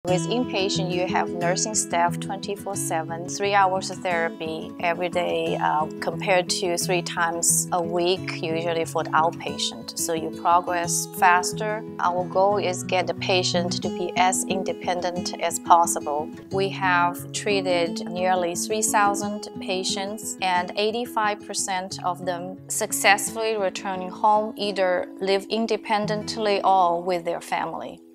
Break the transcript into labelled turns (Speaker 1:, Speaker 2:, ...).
Speaker 1: With inpatient, you have nursing staff 24/7, 3 hours of therapy every day compared to 3 times a week, usually for the outpatient. So you progress faster. Our goal is get the patient to be as independent as possible. We have treated nearly 3,000 patients, and 85% of them successfully returning home, either live independently or with their family.